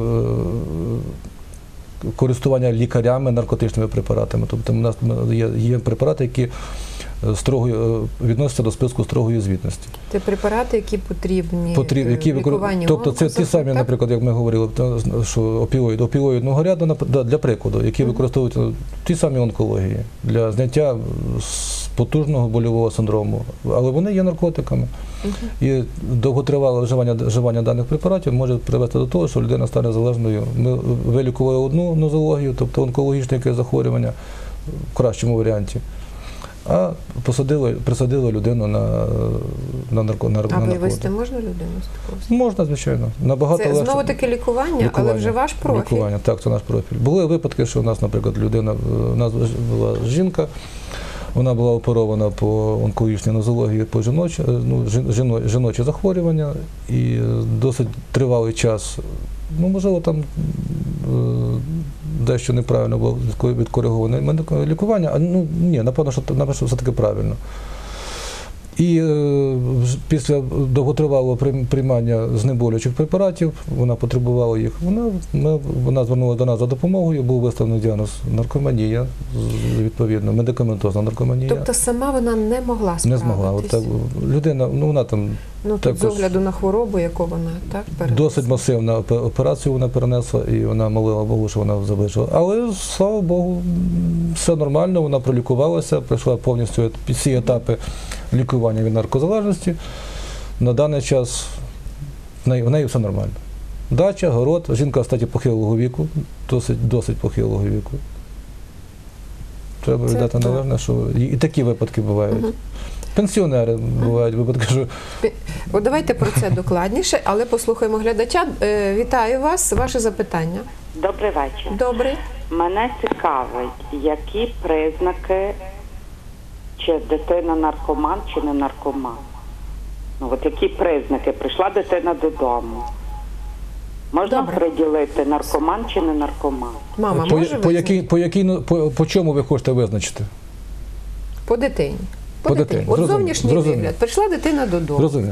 користування лікарями наркотичними препаратами. Тобто у нас є препарати, які відносяться до списку строгої звітності. Це препарати, які потрібні лікуванню. Тобто це ті самі, наприклад, як ми говорили, що опіоїдного ряду, для прикладу, які використовуються ті самі онкології для зняття потужного больового синдрому, але вони є наркотиками. І довготривале вживання даних препаратів може привести до того, що людина стане залежною. Ми вилікували одну нозологію, тобто онкологічне захворювання в кращому варіанті, а присадили людину на наркотики. А вивести можна людину з такого? Можна, звичайно. Це знову-таки лікування, але вже ваш профіль? Лікування, так, це наш профіль. Були випадки, що у нас, наприклад, у нас була жінка, вона була оперована по онкологічній нозології, по жіночі захворювання, і досить тривалий час, можливо, там дещо неправильно було відкориговане лікування, ні, напевно, що все-таки правильно. І після довготривалого приймання знеболюючих препаратів, вона потребувала їх, вона звернулася до нас за допомогою, був виставлений діагноз наркоманія, відповідно, медикаментозна наркоманія. Тобто сама вона не могла справитись? Не змогла. От, людина, вона там... Тут з огляду на хворобу, яку вона перенесла. Досить масивна операцію вона перенесла, і вона молила Богу, що вона залишила. Але, слава Богу, все нормально, вона пролікувалася, пройшла повністю всі етапи лікування від наркозалежності. На даний час в неї все нормально. Дача, город, жінка, кстати, похилого віку, досить похилого віку. Треба віддати належне, що і такі випадки бувають. Пенсіонери бувають випадки, що... Давайте про це докладніше, але послухаємо глядача. Вітаю вас, ваше запитання. Добрий вечір. Добрий. Мене цікавить, які признаки, чи дитина наркоман, чи не наркоман. Які признаки? Прийшла дитина додому. Можна приділити, наркоман чи не наркоман? Мама може визначити? По чому ви хочете визначити? По дитині. По дитині. От зовнішній вигляд. Прийшла дитина додому. Розумію.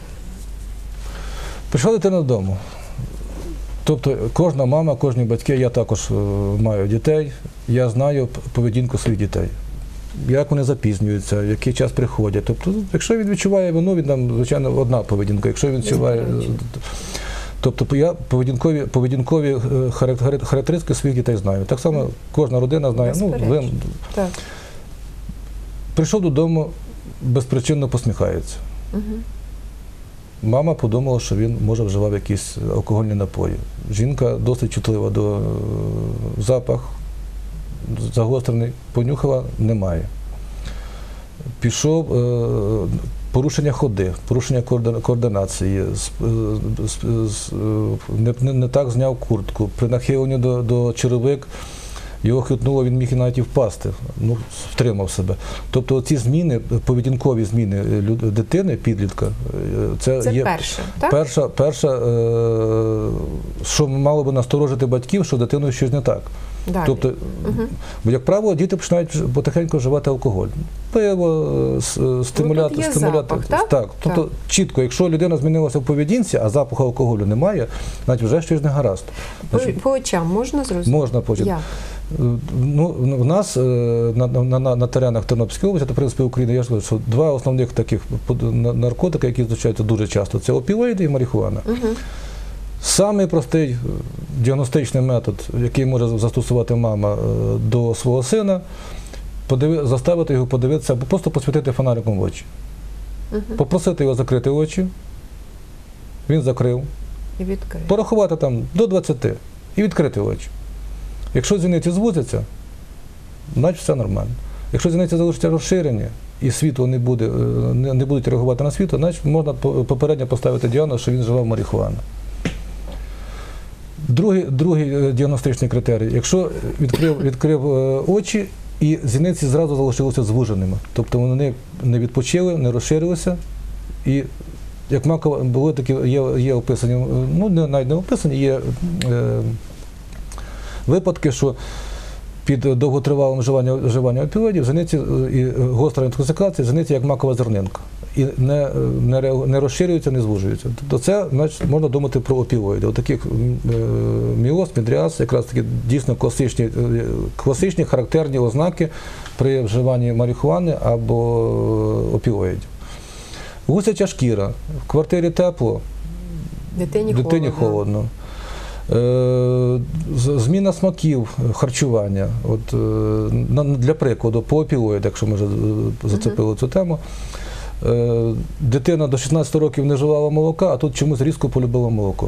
Прийшла дитина додому. Тобто кожна мама, кожні батьки, я також маю дітей, я знаю поведінку своїх дітей. Як вони запізнюються, в який час приходять. Тобто, якщо він відчуває вину, він там, звичайно, одна поведінка. Якщо він відчуває... Тобто я поведінкові характеристики своїх дітей знаю. Так само кожна родина знає. Так. Прийшов додому, безпричинно посміхається. Мама подумала, що він, може, вживав якісь алкогольні напої. Жінка досить чутлива до запах, загострений, понюхала, немає. Пішов порушення ходи, порушення координації, не так зняв куртку, при нахиленні до черевик його хитнуло, він міг навіть і впасти, втримав себе. Тобто ці зміни, поведінкові зміни дитини, підлітка, це є перша, що мало би насторожити батьків, що дитиною щось не так. Далі. Тобто, як правило, діти починають потихеньку вживати алкоголь. Пиво, стимулятор. Запах, так? Так. Тобто чітко, якщо людина змінилася в поведінці, а запаху алкоголю немає, значить вже щось не гаразд. По очам можна зрозуміти? Можна по очам. У нас на теренах Тернопільської області, та в принципі України, я ж кажу, що два основних таких наркотики, які зустрічаються дуже часто, це опіоїди і марихуана. Самий простий діагностичний метод, який може застосувати мама до свого сина, заставити його подивитися, або просто посвітити фонариком в очі. Попросити його закрити очі, він закрив, і відкрив. Порахувати там до 20 і відкрити очі. Якщо зіниці звузяться, значить все нормально. Якщо зіниці залишаться розширені і світло не будуть реагувати на світло, значить можна попередньо поставити діагноз, що він вживав марихуану. Другий діагностичний критерій. Якщо відкрив очі і зіниці зразу залишилися звуженими, тобто вони не відпочили, не розширилися, і як макова, були такі, є описані, навіть не описані, є випадки, що під довготривалим вживанням опіоїдів зіниці і гостра інтоксикація, зіниці як макова зернинка. І не розширюються, не звужуються. Тобто це, значить, можна думати про опіоїди. Отаких міоз, мідріаз, якраз такі дійсно класичні характерні ознаки при вживанні марихуани або опіоїдів. Гусяча шкіра, в квартирі тепло, дитині холодно. Зміна смаків харчування. Для прикладу, по опіоїдах, якщо ми вже зацепили цю тему, дитина до 16 років не вживала молока, а тут чомусь різко полюбила молоко.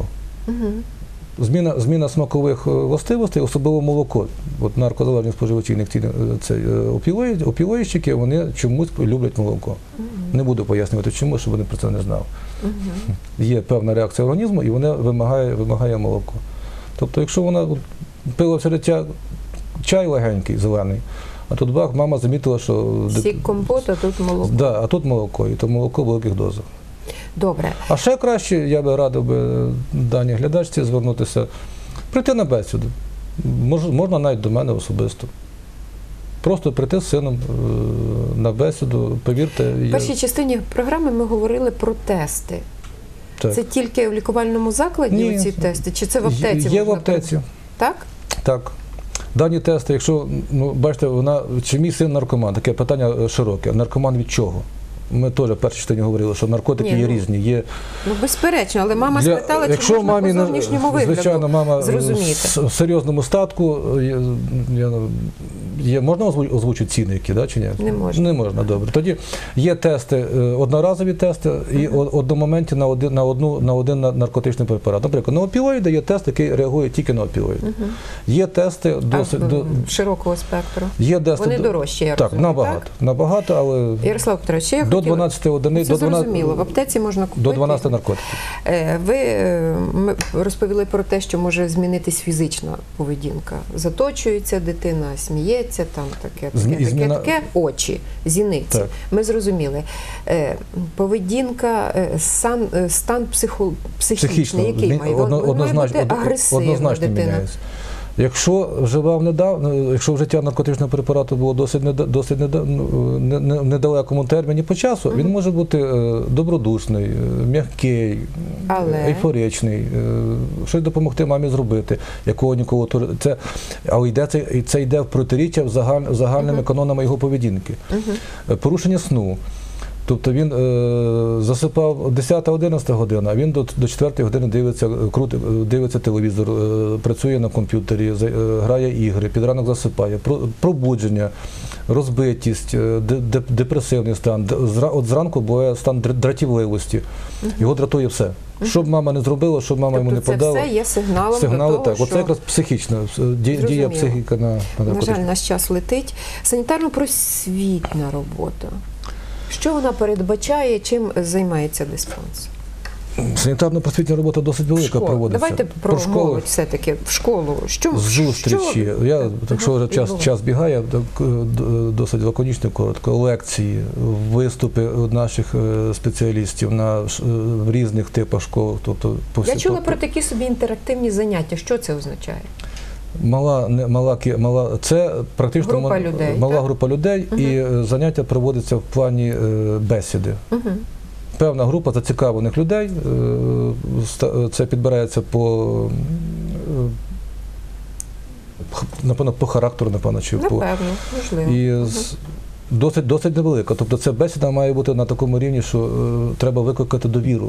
Зміна смакових властивостей, особливо молоко. Наркозалежні споживачі, опіоїдчики, вони чомусь люблять молоко. Не буду пояснювати чому, щоб вони про це не знали. Є певна реакція організму і вона вимагає молоко. Тобто, якщо вона пила все життя чай легенький, зелений, а тут бах, мама замітила, що... Сік компот, а тут молоко. Так, а тут молоко, і то молоко в великих дозах. Добре. А ще краще, я би радив даній глядачці звернутися, прийти на бесіду. Можна навіть до мене особисто. Просто прийти з сином на бесіду, повірте. В першій частині програми ми говорили про тести. Так. Це тільки в лікувальному закладі Ні. ці тести? Чи це в аптеці? Є в можна аптеці. Так? Так. Дані тести, якщо, бачите, чи мій син наркоман, таке питання широке. Наркоман від чого? Ми теж в першій частині говорили, що наркотики є різні. Є... Ну, безперечно, але мама спитала, чи можна по зовнішньому вигляду звичайно, мама зрозуміти. в серйозному статку, можна озвучити ціни, які, да, чи ні? Не можна. Не можна, добре. Тоді є тести, одноразові тести, і одномоментні на один наркотичний препарат. Наприклад, на опіоїди є тест, який реагує тільки на опіоїди. Є тести досить... широкого спектру. Є тести, вони дорожчі, я так, розумію, набагато, але... Ярослав Петрович, я до 12 одиниць, це зрозуміло, в аптеці можна купити. До 12 наркотиків. Ми розповіли про те, що може змінитись фізична поведінка. Заточується дитина, сміється, там таке, очі, зіниці. Так. Ми зрозуміли. Поведінка, стан психічний, який має? Має бути агресивна дитина. Міняється. Якщо вжиття наркотичного препарату було досить недалекому терміні по часу, він може бути добродушний, м'який, ейфоричний, щось допомогти мамі зробити, якого ніколи але це йде в протиріччя загальними канонами його поведінки. Порушення сну. Тобто він засипав 10-11 година, а він до 4 години дивиться телевізор, працює на комп'ютері, грає ігри, під ранок засипає. Пробудження, розбитість, депресивний стан. От зранку буває стан дратівливості. Його дратує все. Що б мама не зробила, що б мама йому не подала. Це все є сигналом до того, так. Оце якраз психічна, дія психіка на наркотичні. На жаль, наш час летить. Санітарно-просвітня робота. Що вона передбачає, чим займається диспансер? Санітарно-просвітня робота досить велика проводиться. Давайте про молодь все-таки в школу. Зустрічі. Якщо вже час бігає, досить лаконічно, коротко. Лекції, виступи наших спеціалістів в різних типах школ. Я чула про такі собі інтерактивні заняття. Що це означає? Це практично мала група людей, і заняття проводиться в плані бесіди. Певна група зацікавлених людей, це підбирається по характеру, чи можливо. Досить невелика. Тобто ця бесіда має бути на такому рівні, що треба викликати довіру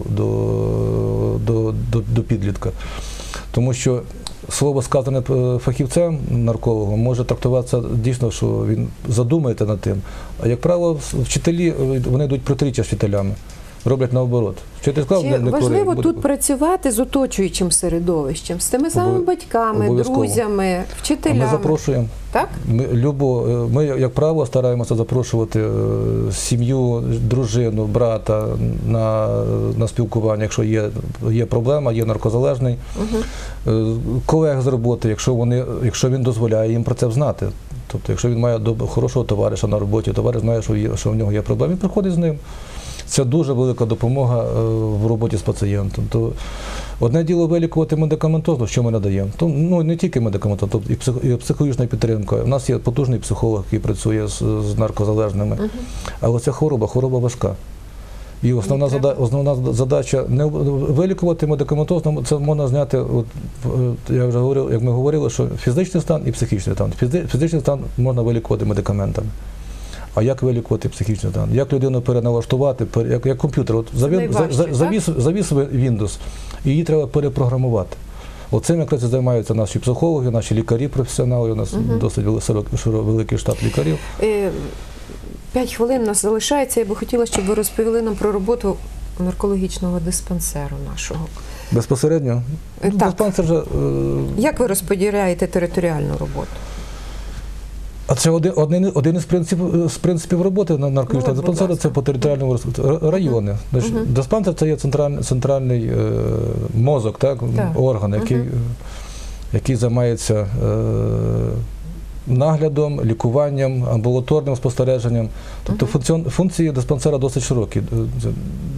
до підлітка. Тому що слово, сказане фахівцем, наркологом, може трактуватися дійсно, що він задумається над тим. А, як правило, вчителі, вони йдуть протиріччя з вчителями, роблять наоборот. Чи важливо тут працювати з оточуючим середовищем, з тими самими батьками, друзями, вчителями? Ми запрошуємо. Так? Ми, як правило, стараємося запрошувати сім'ю, дружину, брата на спілкування, якщо є проблема, є наркозалежний. Колег з роботи, якщо він дозволяє їм про це знати. Тобто, якщо він має хорошого товариша на роботі, товариш знає, що в нього є проблема, він приходить з ним. Це дуже велика допомога в роботі з пацієнтом. Одне діло вилікувати медикаментозно, що ми надаємо. Не тільки медикаментозно, і психологічна підтримка. У нас є потужний психолог, який працює з наркозалежними. Але це хвороба важка. І основна задача не вилікувати медикаментозно, це можна зняти, я вже говорив, як ми говорили, що фізичний стан і психічний стан. Фізичний стан можна вилікувати медикаментами. А як вилікувати психічний стан? Як людину переналаштувати, як комп'ютер? Завіс Windows, і її треба перепрограмувати. Оцим якраз займаються наші психологи, наші лікарі, професіонали. У нас досить великий штат лікарів. 5 хвилин нас залишається. Я би хотіла, щоб ви розповіли нам про роботу наркологічного диспансеру нашого. Безпосередньо? Диспансер вже... Як ви розподіляєте територіальну роботу? А це один із принципів роботи наркологічного диспансеру, це по територіальному району. Диспансер – це є центральний мозок, орган, який займається наглядом, лікуванням, амбулаторним спостереженням. Тобто функції диспансера досить широкі.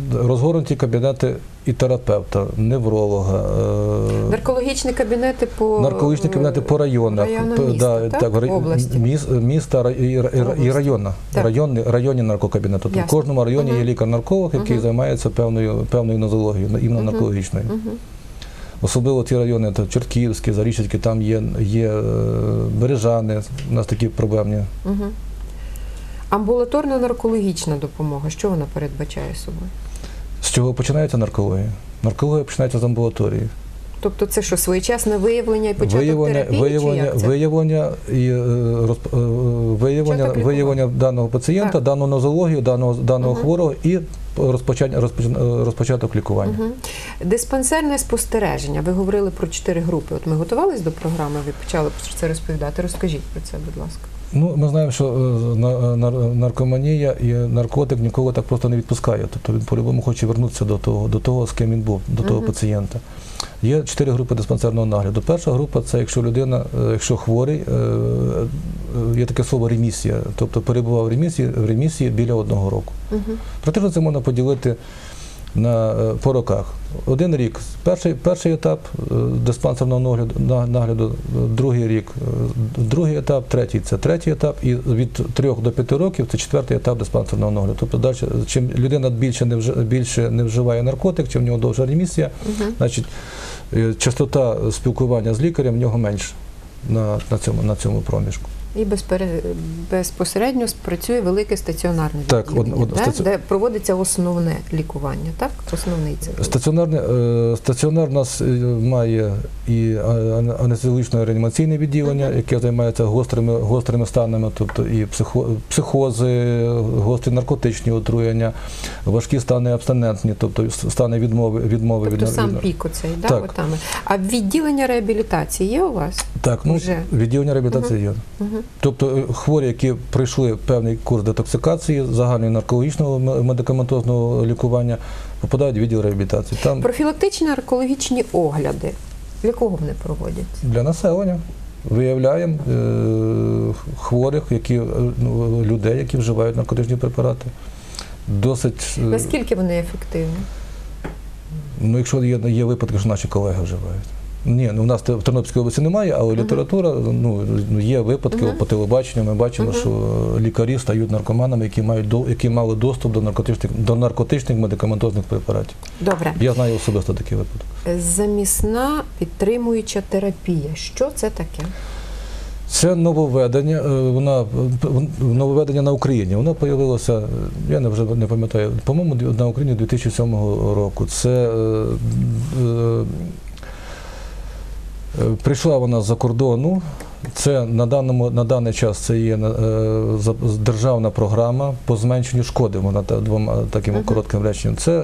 розгорнуті кабінети і терапевта, невролога. Наркологічні кабінети по Наркологічні кабінети по районах, міста, так? В області. Міста і району, Так. районні наркокабінети. Тобто в Ясно. кожному районі є лікар-нарколог, який займається певною нозологією, іменно наркологічною. Особливо ті райони, то Чортківські, Зарічівські, там є Бережани, у нас такі проблемні. Амбулаторна наркологічна допомога, що вона передбачає собою? З чого починається наркологія? Наркологія починається з амбулаторії. Тобто це що, своєчасне виявлення і початок терапії, чи як це? Виявлення даного пацієнта, Так. дану нозологію, даного хворого і розпочаток лікування. Диспансерне спостереження. Ви говорили про 4 групи. От ми готувались до програми, ви почали про це розповідати. Розкажіть про це, будь ласка. Ну, ми знаємо, що наркоманія і наркотик ніколи так просто не відпускає. Тобто він по-любому хоче вернутися до того, з ким він був, до того пацієнта. Є 4 групи диспансерного нагляду. Перша група – це якщо хворий, є таке слово ремісія, тобто перебував в ремісії біля 1 року. Практично це можна поділити по роках. 1 рік – перший етап диспансерного нагляду, другий рік – другий етап, третій – це третій етап, і від 3 до 5 років – це 4-й етап диспансерного нагляду. Тобто далі, чим людина більше не вживає наркотик, чим в нього довша ремісія, значить частота спілкування з лікарем в нього менша на цьому проміжку. І безпосередньо працює велике стаціонарне відділення, де проводиться основне лікування, так? Основний це. Стаціонар у нас має і анестезіологічно-реанімаційне відділення, яке займається гострими станами, тобто і психози, гострі наркотичні отруєння, важкі стани абстинентні, тобто стани відмови. Тобто сам пік оцей, так? А відділення реабілітації є у вас? Так, відділення реабілітації є. Тобто хворі, які пройшли певний курс детоксикації, загального наркологічного медикаментозного лікування, попадають в відділ реабілітації. Там профілактичні наркологічні огляди, для кого вони проводяться? Для населення. Виявляємо хворих, людей, які вживають наркотичні препарати. Наскільки вони ефективні? Ну, якщо є випадки, що наші колеги вживають. Ні, у нас в Тернопільській області немає, але література, є випадки по телебаченню, ми бачимо, що лікарі стають наркоманами, які мали доступ до наркотичних медикаментозних препаратів. Добре. Я знаю особисто такий випадок. Замісна підтримуюча терапія. Що це таке? Це нововведення, нововведення на Україні. Воно з'явилося, я вже не пам'ятаю, по-моєму, на Україні 2007 року. Це прийшла вона з-за кордону, це на даний час це є державна програма по зменшенню шкоди, вона двома таким коротким реченням. Це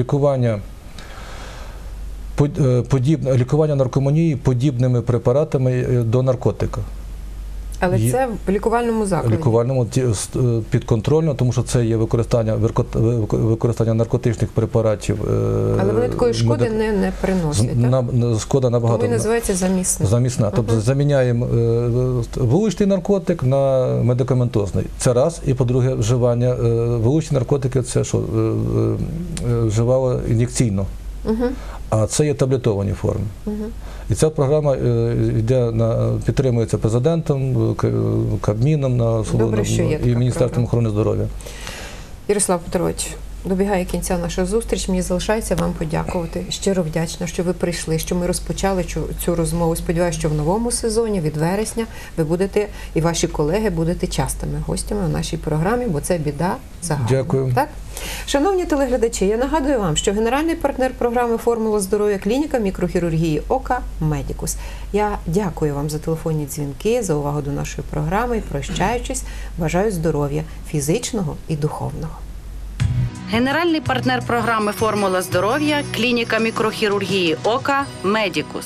лікування наркоманії подібними препаратами до наркотика. Але це в лікувальному закладі? В лікувальному, підконтрольно, тому що це є використання наркотичних препаратів. Але вони такої шкоди не приносять, так? Шкода набагато. Тому називається замісна. Замісна. Тобто заміняємо вуличний наркотик на медикаментозний. Це раз. І по-друге, вживання. Вуличні наркотики – це що? Вживало ін'єкційно. А це є таблетовані форми. І ця програма підтримується президентом, Кабміном і Міністерством охорони здоров'я. Ярослав Петрович, добігає кінця наша зустріч. Мені залишається вам подякувати. Щиро вдячна, що ви прийшли, що ми розпочали цю розмову. Сподіваюся, що в новому сезоні, від вересня, ви будете і ваші колеги будете частими гостями у нашій програмі, бо це біда загальна. Дякую. Так? Шановні телеглядачі, я нагадую вам, що генеральний партнер програми «Формула здоров'я» клініка мікрохірургії ока «Медікус». Я дякую вам за телефонні дзвінки, за увагу до нашої програми і, прощаючись, бажаю здоров'я фізичного і духовного. Генеральний партнер програми «Формула здоров'я» клініка мікрохірургії ока «Медікус».